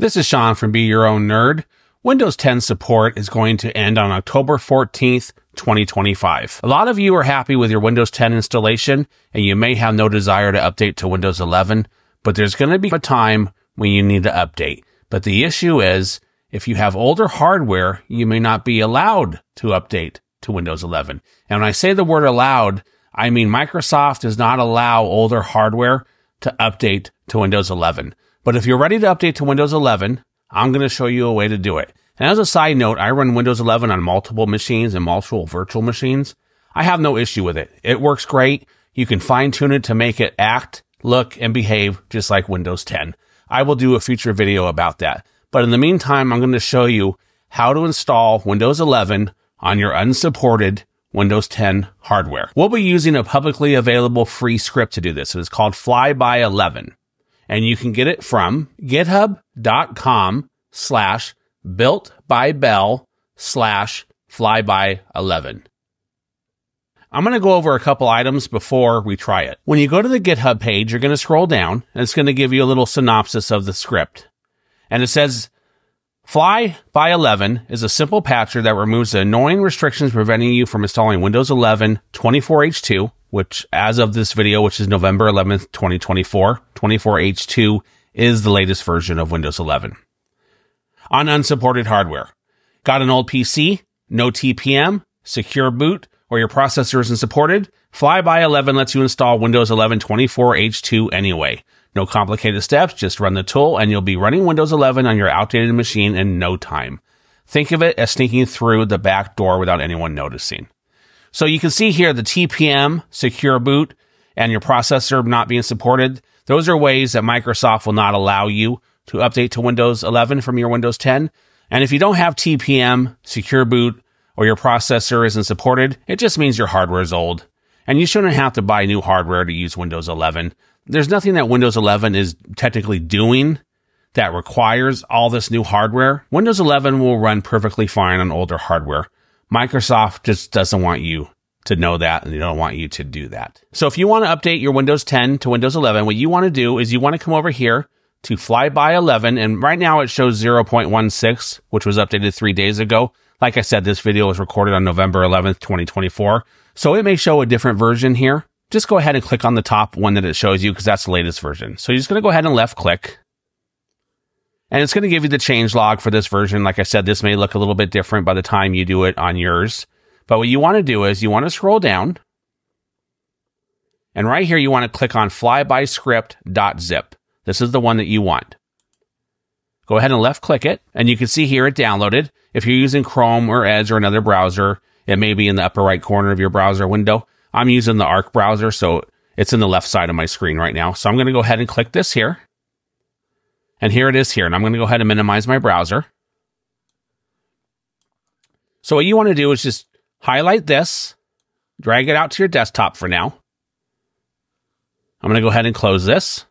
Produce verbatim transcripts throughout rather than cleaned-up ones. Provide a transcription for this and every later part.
This is Sean from Be Your Own Nerd. Windows ten support is going to end on October fourteenth, twenty twenty-five. A lot of you are happy with your Windows ten installation, and you may have no desire to update to Windows eleven, but there's going to be a time when you need to update. But the issue is, if you have older hardware, you may not be allowed to update to Windows eleven. And when I say the word allowed, I mean Microsoft does not allow older hardware to update to Windows eleven. But if you're ready to update to Windows eleven, I'm going to show you a way to do it. And as a side note, I run Windows eleven on multiple machines and multiple virtual machines. I have no issue with it. It works great. You can fine tune it to make it act, look, and behave just like Windows ten. I will do a future video about that. But in the meantime, I'm going to show you how to install Windows eleven on your unsupported Windows ten hardware. We'll be using a publicly available free script to do this. It is called Flyby eleven. And you can get it from github.com slash built by Bell slash flyby eleven. I'm going to go over a couple items before we try it. When you go to the GitHub page, you're going to scroll down, and it's going to give you a little synopsis of the script. And it says, Flyby eleven is a simple patcher that removes the annoying restrictions preventing you from installing Windows eleven twenty-four H two, which as of this video, which is November eleventh, twenty twenty-four, twenty-four H two is the latest version of Windows eleven. On unsupported hardware. Got an old P C, no T P M, secure boot, or your processor isn't supported? Flyby eleven lets you install Windows eleven twenty-four H two anyway. No complicated steps, just run the tool and you'll be running Windows eleven on your outdated machine in no time. Think of it as sneaking through the back door without anyone noticing. So you can see here the T P M, secure boot, and your processor not being supported. Those are ways that Microsoft will not allow you to update to Windows eleven from your Windows ten. And if you don't have T P M, secure boot, or your processor isn't supported, it just means your hardware is old. And you shouldn't have to buy new hardware to use Windows eleven. There's nothing that Windows eleven is technically doing that requires all this new hardware. Windows eleven will run perfectly fine on older hardware. Microsoft just doesn't want you to know that, and they don't want you to do that. So if you want to update your Windows ten to Windows eleven, what you want to do is you want to come over here to Flyby eleven, and right now it shows zero point one six, which was updated three days ago. Like I said, this video was recorded on November eleventh, twenty twenty-four, so it may show a different version here. Just go ahead and click on the top one that it shows you because that's the latest version. So you're just going to go ahead and left click. And it's going to give you the change log for this version. Like I said, this may look a little bit different by the time you do it on yours. But what you want to do is you want to scroll down. And right here, you want to click on flybyscript.zip. This is the one that you want. Go ahead and left click it. And you can see here it downloaded. If you're using Chrome or Edge or another browser, it may be in the upper right corner of your browser window. I'm using the Arc browser, so it's in the left side of my screen right now. So I'm going to go ahead and click this here. And here it is here. And I'm going to go ahead and minimize my browser. So what you want to do is just highlight this, drag it out to your desktop for now. I'm going to go ahead and close this.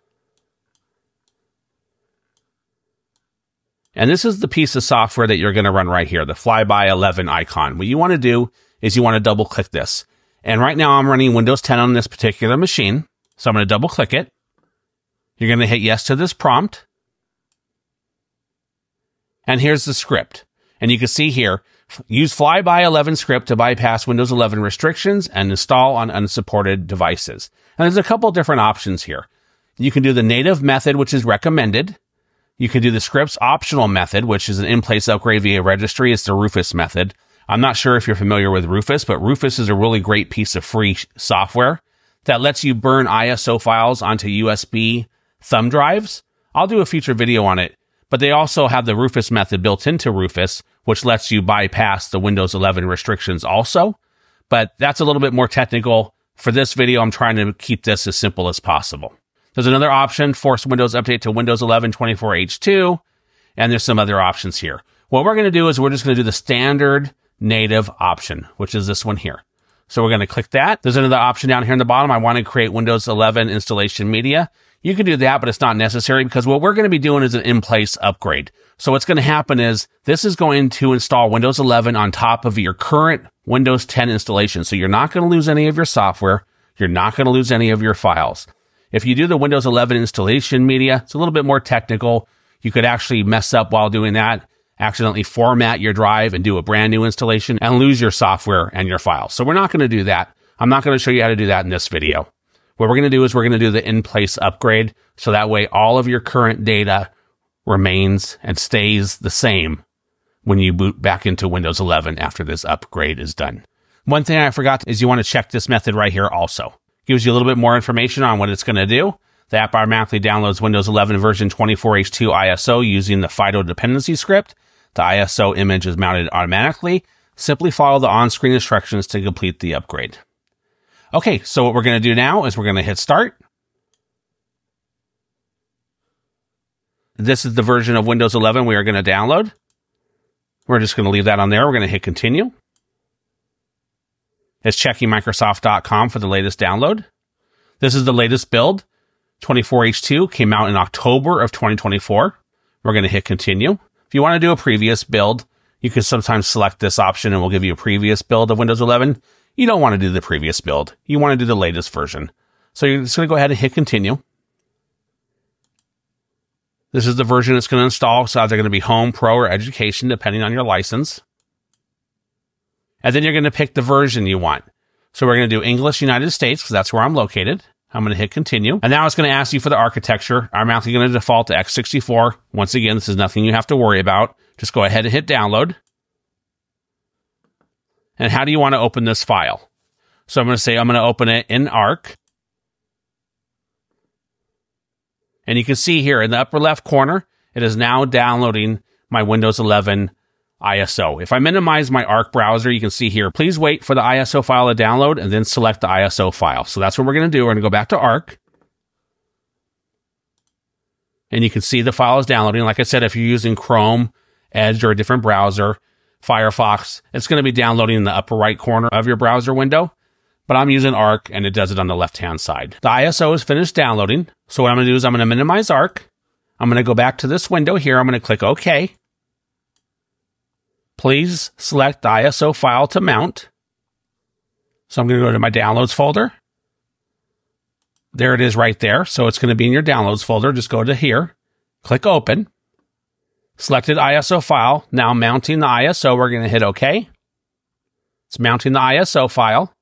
And this is the piece of software that you're going to run right here, the Flyby eleven icon. What you want to do is you want to double click this. And right now I'm running Windows ten on this particular machine. So I'm going to double click it. You're going to hit yes to this prompt. And here's the script. And you can see here, use Flyby eleven script to bypass Windows eleven restrictions and install on unsupported devices. And there's a couple different options here. You can do the native method, which is recommended. You can do the script's optional method, which is an in-place upgrade via registry. It's the Rufus method. I'm not sure if you're familiar with Rufus, but Rufus is a really great piece of free software that lets you burn I S O files onto U S B thumb drives. I'll do a future video on it, but they also have the Rufus method built into Rufus, which lets you bypass the Windows eleven restrictions also. But that's a little bit more technical. For this video, I'm trying to keep this as simple as possible. There's another option, force Windows update to Windows eleven twenty-four H two, and there's some other options here. What we're going to do is we're just going to do the standard native option, which is this one here. So we're going to click that. There's another option down here in the bottom. I want to create Windows eleven installation media. You can do that, but it's not necessary because what we're going to be doing is an in-place upgrade. So what's going to happen is this is going to install Windows eleven on top of your current Windows ten installation. So you're not going to lose any of your software. You're not going to lose any of your files. If you do the Windows eleven installation media, it's a little bit more technical. You could actually mess up while doing that, accidentally format your drive and do a brand new installation and lose your software and your files. So we're not going to do that. I'm not going to show you how to do that in this video. What we're going to do is we're going to do the in-place upgrade. So that way all of your current data remains and stays the same when you boot back into Windows eleven after this upgrade is done. One thing I forgot is you want to check this method right here also. Gives you a little bit more information on what it's going to do. The app automatically downloads Windows eleven version twenty-four H two I S O using the FIDO dependency script. The I S O image is mounted automatically. Simply follow the on-screen instructions to complete the upgrade. Okay, so what we're going to do now is we're going to hit start. This is the version of Windows eleven we are going to download. We're just going to leave that on there. We're going to hit continue. It's checking Microsoft dot com for the latest download. This is the latest build. twenty-four H two came out in October of twenty twenty-four. We're going to hit continue. If you want to do a previous build, you can sometimes select this option and we'll give you a previous build of Windows eleven. You don't want to do the previous build. You want to do the latest version. So you're just going to go ahead and hit continue. This is the version it's going to install. So either going to be Home, Pro, or Education, depending on your license. And then you're going to pick the version you want. So we're going to do English United States because that's where I'm located. I'm going to hit continue. And now it's going to ask you for the architecture. I'm actually going to default to x sixty-four. Once again, this is nothing you have to worry about. Just go ahead and hit download. And how do you want to open this file? So I'm going to say I'm going to open it in Arc. And you can see here in the upper left corner, it is now downloading my Windows eleven I S O. If I minimize my Arc browser, you can see here, please wait for the I S O file to download and then select the I S O file. So that's what we're going to do. We're going to go back to Arc. And you can see the file is downloading. Like I said, if you're using Chrome, Edge, or a different browser, Firefox, it's going to be downloading in the upper right corner of your browser window. But I'm using Arc and it does it on the left-hand side. The I S O is finished downloading. So what I'm going to do is I'm going to minimize Arc. I'm going to go back to this window here. I'm going to click OK. Please select the I S O file to mount. So I'm going to go to my Downloads folder. There it is right there. So it's going to be in your Downloads folder. Just go to here. Click Open. Selected I S O file. Now mounting the I S O, we're going to hit OK. It's mounting the I S O file.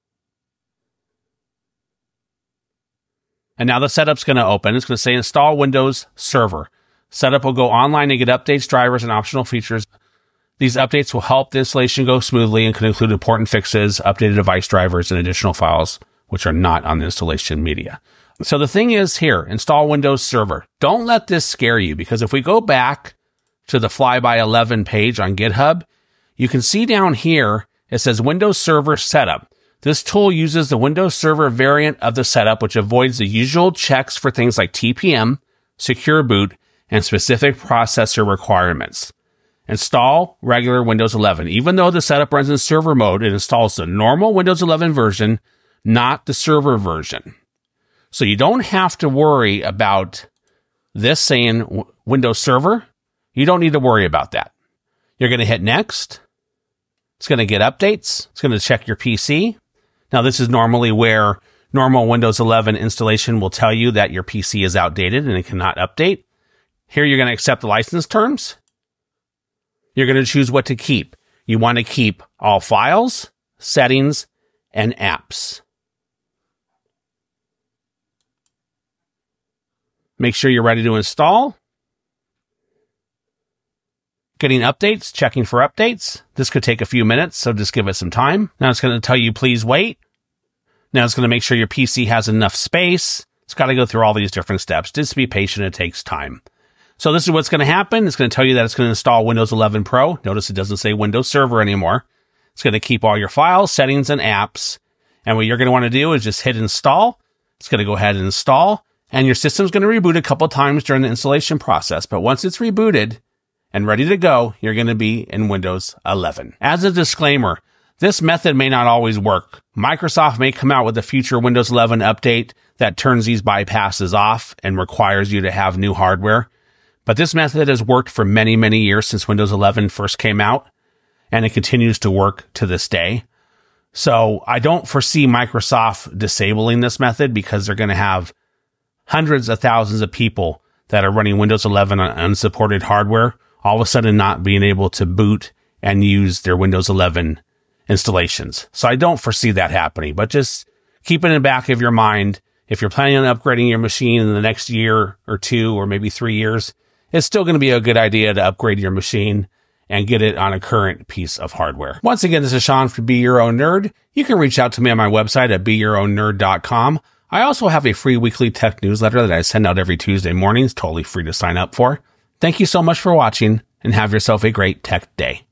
And now the setup's going to open. It's going to say Install Windows Server. Setup will go online and get updates, drivers, and optional features. These updates will help the installation go smoothly and can include important fixes, updated device drivers, and additional files, which are not on the installation media. So the thing is here, Install Windows Server. Don't let this scare you, because if we go back to the Flyby eleven page on GitHub, you can see down here, it says Windows Server Setup. This tool uses the Windows Server variant of the setup, which avoids the usual checks for things like T P M, secure boot, and specific processor requirements. Install regular Windows eleven. Even though the setup runs in server mode, it installs the normal Windows eleven version, not the server version. So you don't have to worry about this saying Windows Server. You don't need to worry about that. You're going to hit Next. It's going to get updates. It's going to check your P C. Now, this is normally where normal Windows eleven installation will tell you that your P C is outdated and it cannot update. Here, you're going to accept the license terms. You're going to choose what to keep. You want to keep all files, settings, and apps. Make sure you're ready to install. Getting updates, checking for updates. This could take a few minutes, so just give it some time. Now it's going to tell you, please wait. Now it's going to make sure your P C has enough space. It's got to go through all these different steps. Just be patient. It takes time. So this is what's going to happen. It's going to tell you that it's going to install Windows eleven Pro. Notice it doesn't say Windows Server anymore. It's going to keep all your files, settings, and apps. And what you're going to want to do is just hit install. It's going to go ahead and install. And your system's going to reboot a couple times during the installation process. But once it's rebooted and ready to go, you're going to be in Windows eleven. As a disclaimer, this method may not always work. Microsoft may come out with a future Windows eleven update that turns these bypasses off and requires you to have new hardware. But this method has worked for many, many years since Windows eleven first came out, and it continues to work to this day. So I don't foresee Microsoft disabling this method because they're going to have hundreds of thousands of people that are running Windows eleven on unsupported hardware, all of a sudden not being able to boot and use their Windows eleven installations. So I don't foresee that happening, but just keep it in the back of your mind. If you're planning on upgrading your machine in the next year or two, or maybe three years, it's still going to be a good idea to upgrade your machine and get it on a current piece of hardware. Once again, this is Sean from Be Your Own Nerd. You can reach out to me on my website at be your own nerd dot com. I also have a free weekly tech newsletter that I send out every Tuesday mornings, totally free to sign up for. Thank you so much for watching, and have yourself a great tech day.